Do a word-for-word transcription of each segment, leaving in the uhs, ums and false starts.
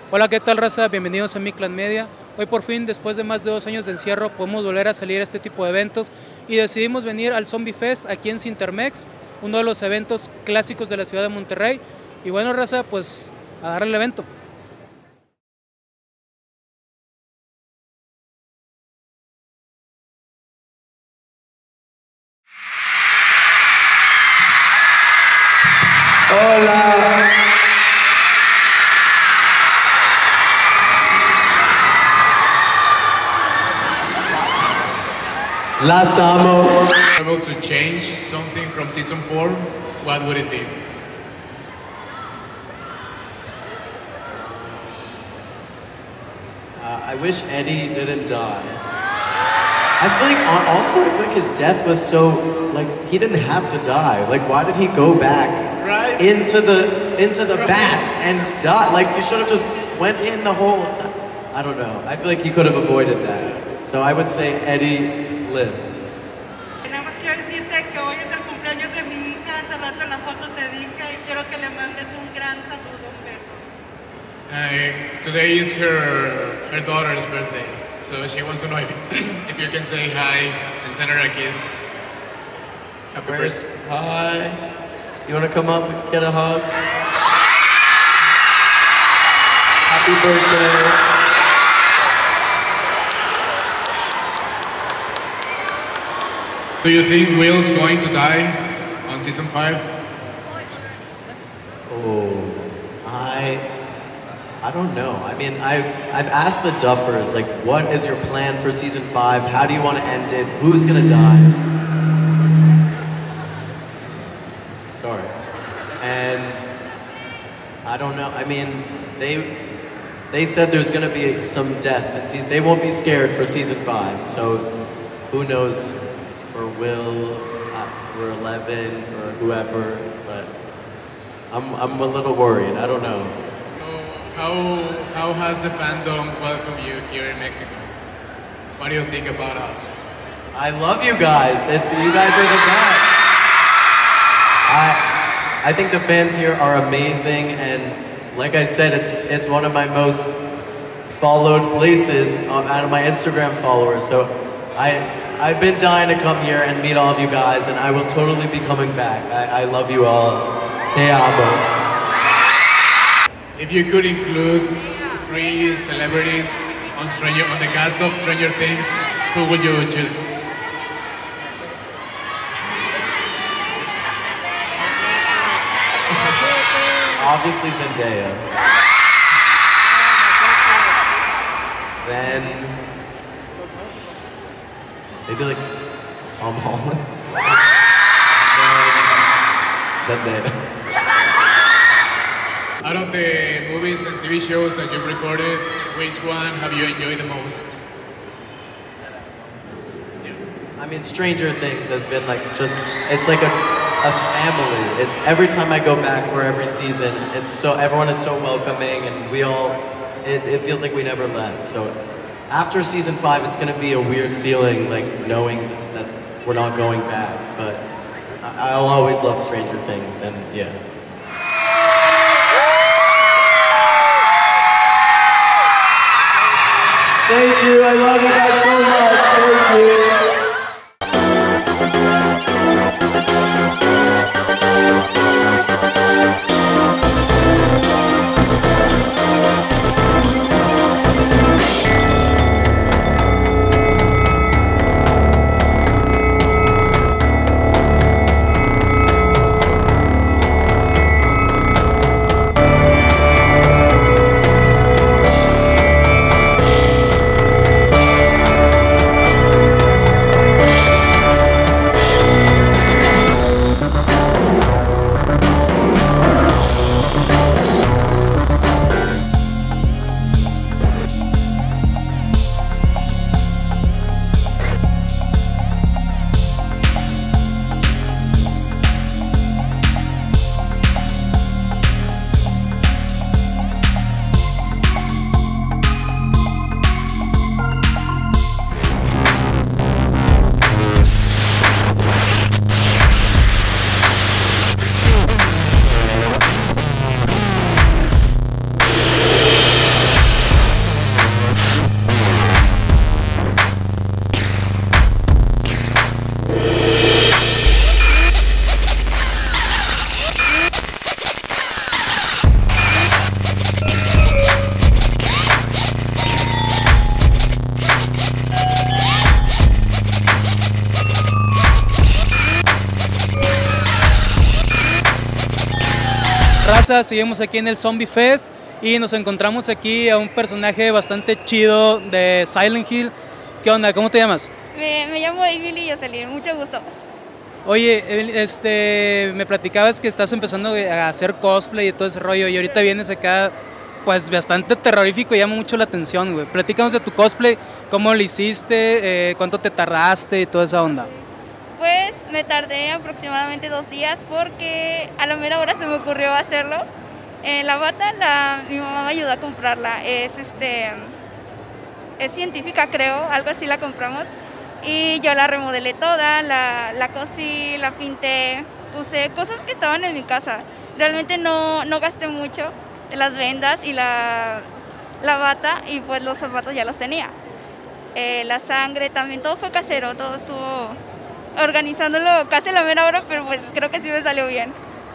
Hola, ¿qué tal, raza? Bienvenidos a Mi Clan Media. Hoy por fin, después de más de dos años de encierro, podemos volver a salir a este tipo de eventos y decidimos venir al Zombie Fest aquí en Cintermex, uno de los eventos clásicos de la ciudad de Monterrey. Y bueno, raza, pues a darle el evento. Hola. Las amo. Able to change something from season four, what would it be? Uh, I wish Eddie didn't die. I feel like, also, I feel like his death was so, like, he didn't have to die. Like, why did he go back Right. into the into the Right. bats and die? Like, you should have just went in the whole. I don't know. I feel like he could have avoided that. So I would say Eddie lives. Nada más quiero decirte que hoy es el cumpleaños de mi hija. Hace rato en la foto te dije y quiero que le mandes un gran saludo, un beso. Uh, today is her her daughter's birthday, so she wants to know if, if you can say hi and send her a kiss. Happy Where's birthday. hi? You want to come up and get a hug? Happy birthday. Do you think Will's going to die on season five? Oh, I, I don't know. I mean, I, I've asked the Duffers, like, what is your plan for season five? How do you want to end it? Who's gonna die? Sorry. And I don't know. I mean, they, they said there's gonna be some deaths in season. They won't be scared for season five. So, who knows for Will, uh, for Eleven, for whoever, but. I'm, I'm a little worried. I don't know. So how how has the fandom welcomed you here in Mexico? What do you think about us? I love you guys. It's you guys are the best. I I think the fans here are amazing, and like I said, it's it's one of my most followed places out of my Instagram followers. So I I've been dying to come here and meet all of you guys, and I will totally be coming back. I, I love you all. Te amo. If you could include three celebrities on Stranger on the cast of Stranger Things, who would you choose? Obviously Zendaya. Then maybe like Tom Holland. Then Zendaya. Out of the movies and T V shows that you've recorded, which one have you enjoyed the most? I mean, Stranger Things has been like just, it's like a, a family. It's every time I go back for every season, it's so, everyone is so welcoming and we all, it, it feels like we never left. So after season five, it's gonna be a weird feeling like knowing that we're not going back, but I- I'll always love Stranger Things and yeah. Thank you, I love you guys so much, thank you. raza, seguimos aquí en el Zombie Fest y nos encontramos aquí a un personaje bastante chido de Silent Hill. ¿Qué onda? ¿Cómo te llamas? Me, me llamo Emily Jocelyn, mucho gusto. Oye, este, me platicabas que estás empezando a hacer cosplay y todo ese rollo y ahorita vienes acá, pues bastante terrorífico y llama mucho la atención, güey. Platícanos de tu cosplay, cómo lo hiciste, eh, cuánto te tardaste y toda esa onda. Pues me tardé aproximadamente dos días porque a la mera hora se me ocurrió hacerlo. Eh, la bata, la, mi mamá me ayudó a comprarla, es, este, es científica creo, algo así la compramos. Y yo la remodelé toda, la, la cosí, la pinté, usé cosas que estaban en mi casa. Realmente no, no gasté mucho, las vendas y la, la bata, y pues los zapatos ya los tenía. Eh, la sangre también, todo fue casero, todo estuvo organizándolo casi a la mera hora, pero pues creo que sí me salió bien.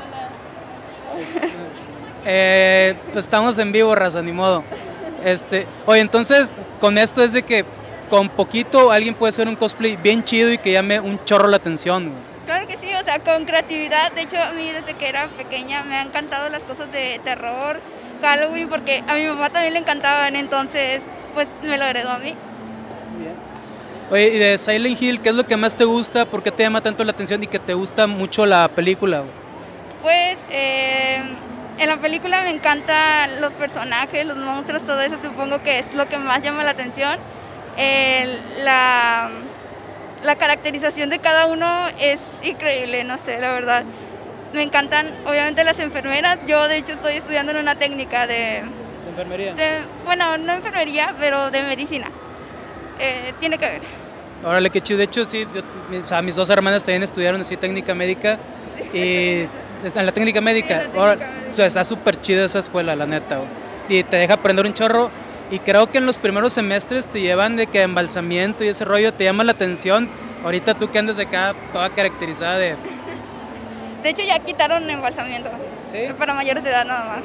Eh, pues estamos en vivo, raza, ni modo. Este, oye, entonces con esto es de que con poquito alguien puede hacer un cosplay bien chido y que llame un chorro la atención, güey. Claro que sí, o sea, con creatividad. De hecho, a mí desde que era pequeña me han encantado las cosas de terror, Halloween, porque a mi mamá también le encantaban, entonces pues me lo heredó a mí. Oye, y de Silent Hill, ¿qué es lo que más te gusta? ¿Por qué te llama tanto la atención y que te gusta mucho la película, güey? Pues eh, en la película me encantan los personajes, los monstruos, todo eso supongo que es lo que más llama la atención. El, la, la caracterización de cada uno es increíble, no sé, la verdad. Me encantan, obviamente, las enfermeras. Yo, de hecho, estoy estudiando en una técnica de... ¿De enfermería? De, bueno, no enfermería, pero de medicina. Eh, tiene que ver. Órale, qué chido. De hecho, sí, yo, o sea, mis dos hermanas también estudiaron así técnica médica y en la técnica médica. Sí, la técnica Ahora, médica. o sea, está súper chida esa escuela, la neta, güey. Y te deja aprender un chorro. Y creo que en los primeros semestres te llevan de que embalsamiento y ese rollo te llama la atención. Ahorita tú que andas acá toda caracterizada de... De hecho, ya quitaron embalsamiento. ¿Sí? Para mayores de edad nada más.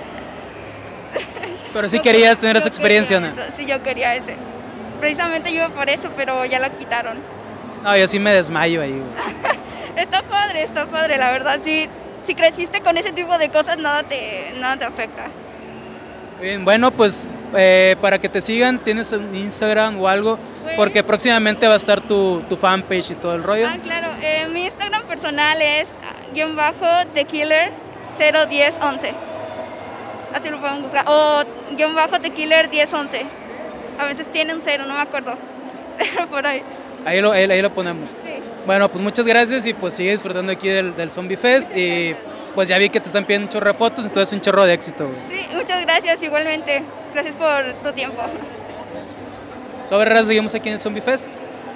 Pero sí Yo querías quer- tener yo esa experiencia, ¿no? quería eso, sí, yo quería ese. Precisamente yo iba por eso, pero ya lo quitaron. No, yo sí me desmayo ahí, güey. Está padre, está padre, la verdad. Si, si creciste con ese tipo de cosas, nada te, nada te afecta. Bien, bueno, pues eh, para que te sigan, ¿tienes un Instagram o algo? Pues- Porque próximamente va a estar tu, tu fanpage y todo el rollo. Ah, claro. Eh, mi Instagram personal es ah, guión bajo The Killer cero diez once. Así lo pueden buscar. O guión bajo The Killer diez once. A veces tiene un cero, no me acuerdo. Pero por ahí. Ahí lo, ahí, ahí lo ponemos. Sí. Bueno, pues muchas gracias y pues sigue disfrutando aquí del, del Zombie Fest y pues ya vi que te están pidiendo un chorro de fotos, entonces un chorro de éxito, güey. Sí, muchas gracias igualmente. Gracias por tu tiempo. Sobre raza, seguimos aquí en el Zombie Fest.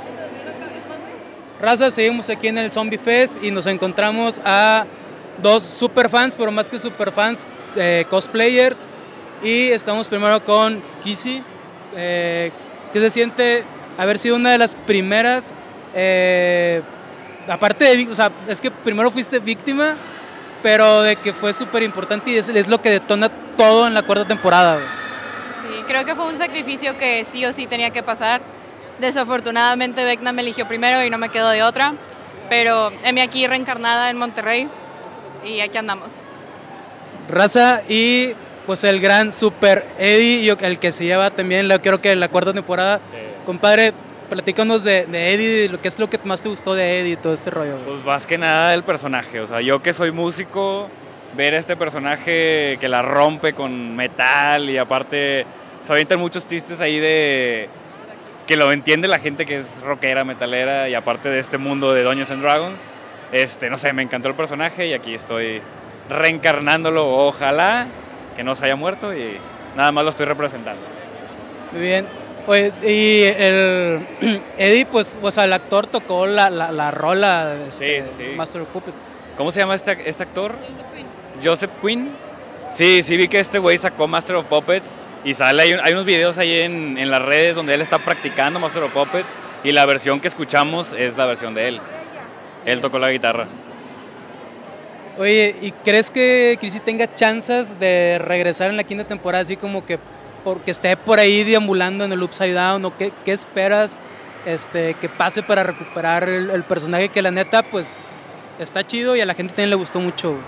Raza, seguimos aquí en el Zombie Fest y nos encontramos a dos super fans, pero más que super fans, eh, cosplayers. Y estamos primero con Kissy, eh, que se siente haber sido una de las primeras, eh, aparte de, o sea, es que primero fuiste víctima, pero de que fue súper importante y es, es lo que detona todo en la cuarta temporada, güey. Sí, creo que fue un sacrificio que sí o sí tenía que pasar. Desafortunadamente Vecna me eligió primero y no me quedó de otra, pero heme aquí reencarnada en Monterrey y aquí andamos. Raza y pues el gran super Eddie, yo, el que se lleva también, la, creo que la cuarta temporada. Sí. Compadre, platícanos de, de Eddie, de lo que es lo que más te gustó de Eddie y todo este rollo. Güey. Pues más que nada el personaje, o sea, yo que soy músico, ver a este personaje que la rompe con metal y aparte se avientan muchos chistes ahí de que lo entiende la gente que es rockera, metalera y aparte de este mundo de Dungeons and Dragons, este, no sé, me encantó el personaje y aquí estoy reencarnándolo, ojalá que no se haya muerto y nada más lo estoy representando. Muy bien. Oye, y el Eddie, pues, o sea, el actor tocó la, la, la rola de este, sí, sí. Master of Puppets. ¿Cómo se llama este, este actor? Joseph Quinn. Joseph Quinn. Sí, sí vi que este güey sacó Master of Puppets y sale, hay, hay unos videos ahí en, en las redes donde él está practicando Master of Puppets y la versión que escuchamos es la versión de él. Él tocó la guitarra. Oye, ¿y crees que Chrissy tenga chances de regresar en la quinta temporada así como que porque esté por ahí deambulando en el Upside Down o qué, qué esperas este, que pase para recuperar el, el personaje que la neta pues está chido y a la gente también le gustó mucho? Sí,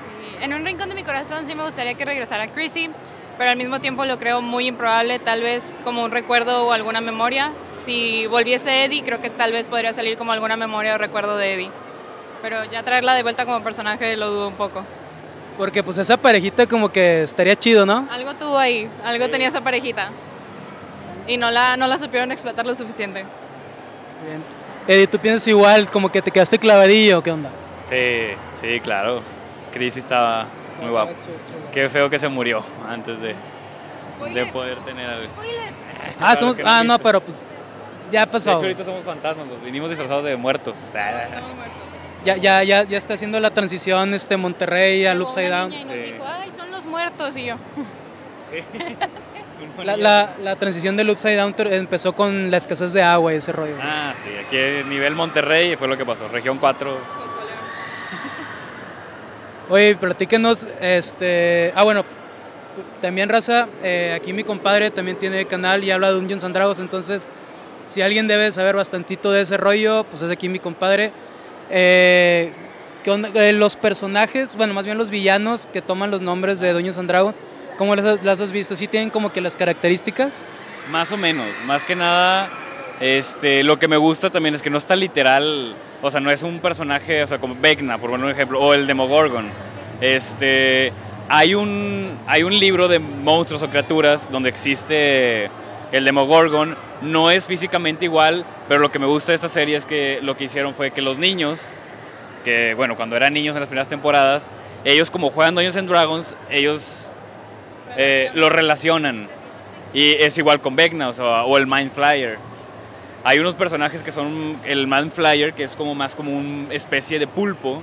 En un rincón de mi corazón sí me gustaría que regresara Chrissy, pero al mismo tiempo lo creo muy improbable, tal vez como un recuerdo o alguna memoria. Si volviese Eddie, creo que tal vez podría salir como alguna memoria o recuerdo de Eddie. Pero ya traerla de vuelta como personaje lo dudo un poco. Porque pues esa parejita como que estaría chido, ¿no? Algo tuvo ahí, algo sí. tenía esa parejita. Y no la, no la supieron explotar lo suficiente. Bien. Eddie, ¿tú piensas igual, como que te quedaste clavadillo o qué onda? Sí, sí, claro. Chrissy estaba muy guapo. Qué feo que se murió antes de, de poder tener algo. Ah, claro somos, no ah no, pero pues ya pasó. De hecho, ahorita somos fantasmas, nos vinimos disfrazados de muertos. Ya, ya, ya, ya está haciendo la transición este Monterrey al Upside Down. Y nos sí. dijo, ay, son los muertos, y yo. Sí. La, la, la transición del Upside Down empezó con la escasez de agua y ese rollo. Ah, sí, aquí a nivel Monterrey fue lo que pasó, región cuatro. Oye, platíquenos, este, ah bueno, también raza, eh, aquí mi compadre también tiene canal y habla de Dungeons and Dragons, entonces si alguien debe saber bastantito de ese rollo, pues es aquí mi compadre. Eh, ¿qué onda? Eh, los personajes, bueno, más bien los villanos que toman los nombres de Dungeons and Dragons, ¿cómo las, las has visto? ¿Sí tienen como que las características? Más o menos, más que nada, este, lo que me gusta también es que no está literal, o sea, no es un personaje, o sea, como Vecna, por poner un ejemplo, o el Demogorgon. Este, hay un, hay un libro de monstruos o criaturas donde existe el Demogorgon, no es físicamente igual, pero lo que me gusta de esta serie es que lo que hicieron fue que los niños, que bueno, cuando eran niños en las primeras temporadas, ellos como juegan Dungeons and Dragons, ellos eh, lo relacionan. Y es igual con Vecna, o, sea, o el Mind Flyer. Hay unos personajes que son el Mind Flyer, que es como más como una especie de pulpo,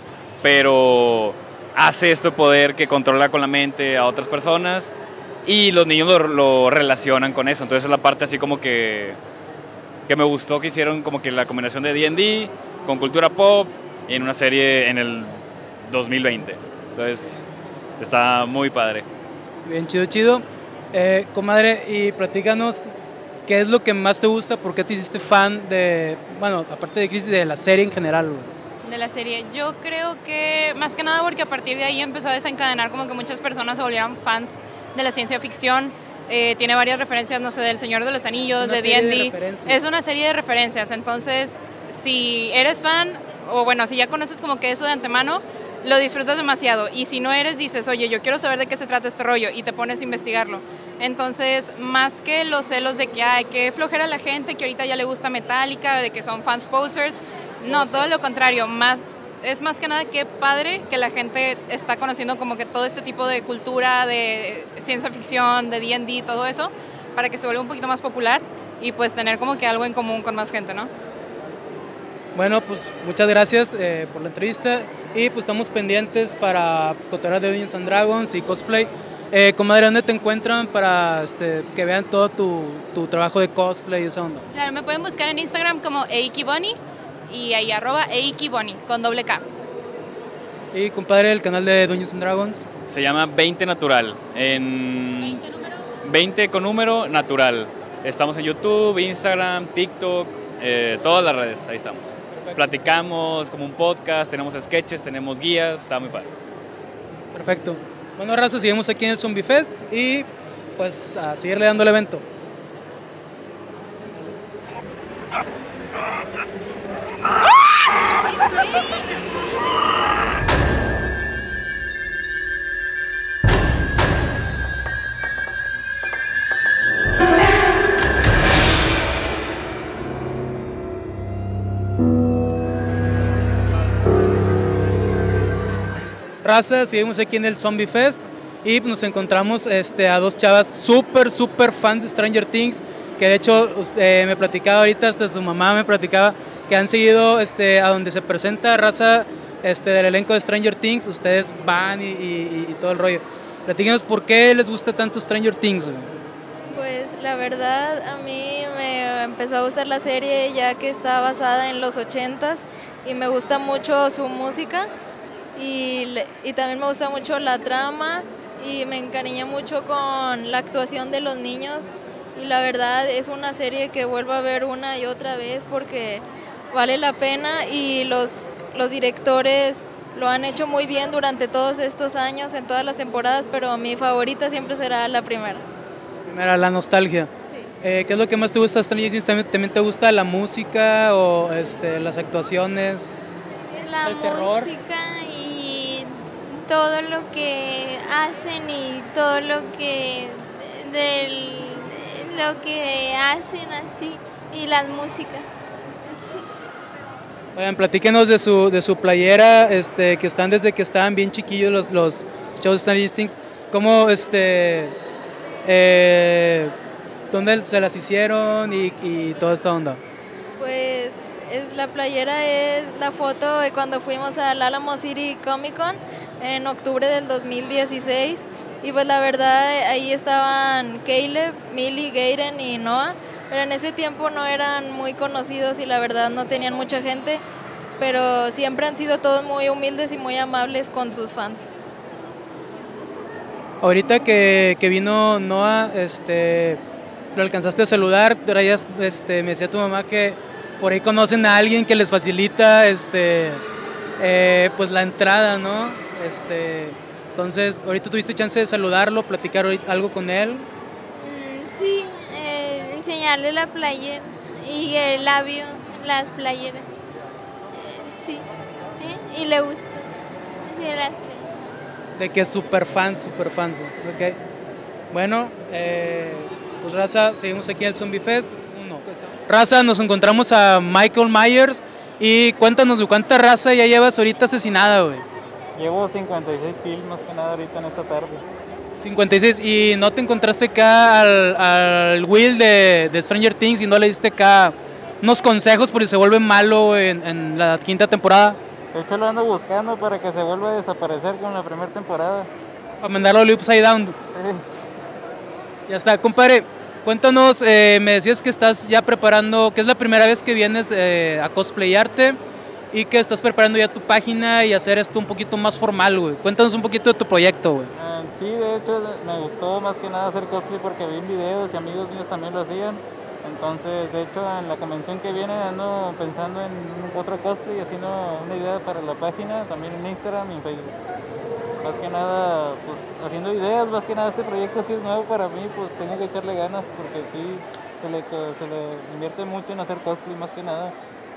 pero hace este poder que controla con la mente a otras personas y los niños lo, lo relacionan con eso. Entonces es la parte así como que, que me gustó que hicieron como que la combinación de D and D con cultura pop en una serie en el dos mil veinte. Entonces está muy padre. Bien, chido, chido. Eh, comadre, y platícanos qué es lo que más te gusta, por qué te hiciste fan de, bueno, aparte de Crisis, de la serie en general, güey. De la serie, yo creo que más que nada porque a partir de ahí empezó a desencadenar como que muchas personas se volvieran fans de la ciencia ficción. Eh, tiene varias referencias, no sé, del Señor de los Anillos, de D and D. Es una serie de referencias, entonces si eres fan, o bueno, si ya conoces como que eso de antemano, lo disfrutas demasiado, y si no eres, dices, oye, yo quiero saber de qué se trata este rollo, y te pones a investigarlo. Entonces, más que los celos de que hay que flojera la gente, que ahorita ya le gusta Metallica, de que son fans posers, no, todo lo contrario, más, es más que nada que padre que la gente está conociendo como que todo este tipo de cultura, de ciencia ficción, de D and D, todo eso, para que se vuelva un poquito más popular, y pues tener como que algo en común con más gente, ¿no? Bueno, pues muchas gracias eh, por la entrevista, y pues estamos pendientes para cotorrear de Dungeons and Dragons y cosplay. Eh, comadre, ¿dónde te encuentran para este, que vean todo tu, tu trabajo de cosplay y esa onda? Claro, me pueden buscar en Instagram como eikiboni y ahí arroba eikiboni con doble K. Y compadre, el canal de Dungeons and Dragons se llama veinte Natural, en veinte número veinte con número natural. Estamos en YouTube, Instagram, TikTok, eh, todas las redes, ahí estamos. Platicamos como un podcast, tenemos sketches, tenemos guías, está muy padre. Perfecto. Bueno, raza, seguimos aquí en el Zombie Fest y pues a seguirle dando el evento. Raza, seguimos aquí en el Zombie Fest y nos encontramos este, a dos chavas súper, súper fans de Stranger Things, que de hecho eh, me platicaba ahorita, hasta su mamá me platicaba que han seguido este, a donde se presenta raza este, del elenco de Stranger Things, ustedes van y, y, y todo el rollo. Platíquenos por qué les gusta tanto Stranger Things, güey. Pues la verdad a mí me empezó a gustar la serie ya que está basada en los ochentas y me gusta mucho su música. Y, y también me gusta mucho la trama y me encariñé mucho con la actuación de los niños, y la verdad es una serie que vuelvo a ver una y otra vez porque vale la pena, y los, los directores lo han hecho muy bien durante todos estos años, en todas las temporadas, pero mi favorita siempre será la primera. Primera, la nostalgia. Sí. Eh, ¿Qué es lo que más te gusta de Stranger Things? ¿También, también te gusta la música o este, las actuaciones? La el terror. música y todo lo que hacen y todo lo que del lo que hacen así y las músicas. Sí. Oigan, platíquenos de su, de su playera, este, que están desde que estaban bien chiquillos los, los shows de Stranger Things. ¿Cómo, este, eh, dónde se las hicieron y, y toda esta onda? Pues es, la playera es la foto de cuando fuimos al Alamo City Comic Con en octubre del dos mil dieciséis. Y pues la verdad ahí estaban Caleb, Millie, Gaiden y Noah, pero en ese tiempo no eran muy conocidos y la verdad no tenían mucha gente, pero siempre han sido todos muy humildes y muy amables con sus fans. Ahorita que, que vino Noah, este, lo alcanzaste a saludar, traías, este, me decía tu mamá que por ahí conocen a alguien que les facilita este, eh, pues la entrada, ¿no? Este, entonces, ahorita tuviste chance de saludarlo, platicar algo con él. Mm, sí, eh, enseñarle la playera y el labio, las playeras. Eh, sí, ¿eh? Y le gustó. Sí, las playeras. De que es súper fan, súper fan. Ok. Bueno, eh, pues raza, seguimos aquí en el Zombie Fest. Uno, ¿qué está? Raza, nos encontramos a Michael Myers y cuéntanos, ¿cuánta raza ya llevas ahorita asesinada, güey? Llevo cincuenta y seis kills más que nada ahorita en esta tarde. cincuenta y seis, ¿y no te encontraste acá al, al Will de, de Stranger Things y no le diste acá unos consejos por si se vuelve malo en, en la quinta temporada? De hecho lo ando buscando para que se vuelva a desaparecer con la primera temporada. Para mandarlo al Upside Down. Sí. Ya está, compadre, cuéntanos, eh, me decías que estás ya preparando, que es la primera vez que vienes eh, a cosplayarte y que estás preparando ya tu página y hacer esto un poquito más formal, güey. Cuéntanos un poquito de tu proyecto, güey. Uh, sí, de hecho me gustó más que nada hacer cosplay porque vi en videos y amigos míos también lo hacían. Entonces, de hecho, en la convención que viene ando pensando en otro cosplay, haciendo una idea para la página, también en Instagram y en Facebook. Más que nada, pues haciendo ideas, más que nada este proyecto sí es nuevo para mí, pues tengo que echarle ganas porque sí, se le, se le invierte mucho en hacer cosplay más que nada.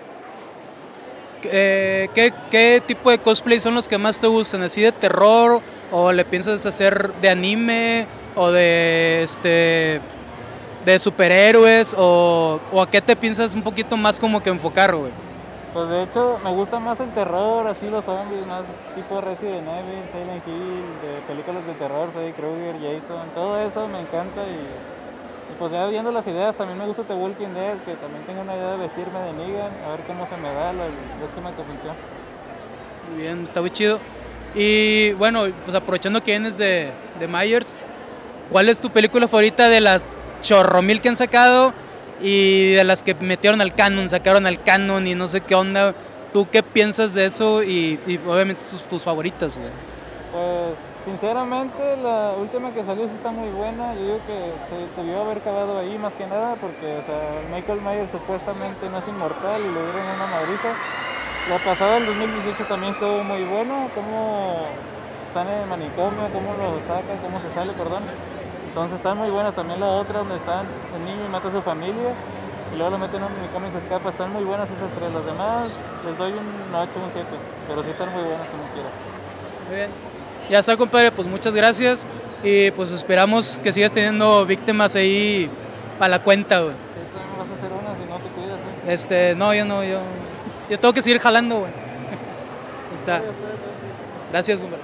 Eh, ¿qué, ¿Qué tipo de cosplay son los que más te gustan? ¿Así de terror? ¿O le piensas hacer de anime? ¿O de este de superhéroes? ¿O, o a qué te piensas un poquito más como que enfocar, güey? Pues de hecho me gusta más el terror, así los zombies, más tipo Resident Evil, Silent Hill, de películas de terror, Freddy Krueger, Jason, todo eso me encanta y, y pues ya viendo las ideas, también me gusta The Walking Dead, que también tengo una idea de vestirme de Negan, a ver cómo se me da la, la última convención. Muy bien, está muy chido. Y bueno, pues aprovechando que vienes de, de Myers, ¿cuál es tu película favorita de las chorro mil que han sacado? Y de las que metieron al canon, sacaron al canon y no sé qué onda. ¿Tú qué piensas de eso? Y, y obviamente tus, tus favoritas, güey. Pues sinceramente la última que salió sí está muy buena. Yo digo que se debió haber acabado ahí más que nada porque o sea, Michael Myers supuestamente no es inmortal y le dieron una madriza. La pasada del dos mil dieciocho también estuvo muy bueno, cómo están en el manicomio, cómo lo sacan, cómo se sale, perdón. Entonces están muy buenas, también la otra donde están el niño y mata a su familia y luego lo meten en un manicomio y se escapa, están muy buenas esas tres, las demás les doy un ocho, un siete, pero sí están muy buenas como quiera. Muy bien, ya está, compadre, pues muchas gracias y pues esperamos que sigas teniendo víctimas ahí para la cuenta, güey. Sí, también vas a hacer una si no te cuidas, ¿eh? Este, no, yo no, yo, yo tengo que seguir jalando, güey. Está. Gracias, compadre.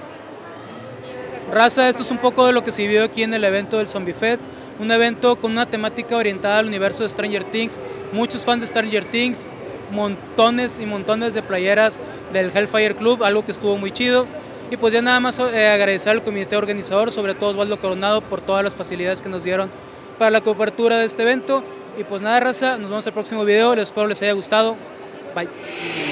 Raza, esto es un poco de lo que se vivió aquí en el evento del Zombie Fest, un evento con una temática orientada al universo de Stranger Things, muchos fans de Stranger Things, montones y montones de playeras del Hellfire Club, algo que estuvo muy chido, y pues ya nada más eh, agradecer al comité organizador, sobre todo Osvaldo Coronado, por todas las facilidades que nos dieron para la cobertura de este evento, y pues nada, raza, nos vemos en el próximo video, les espero les haya gustado, bye.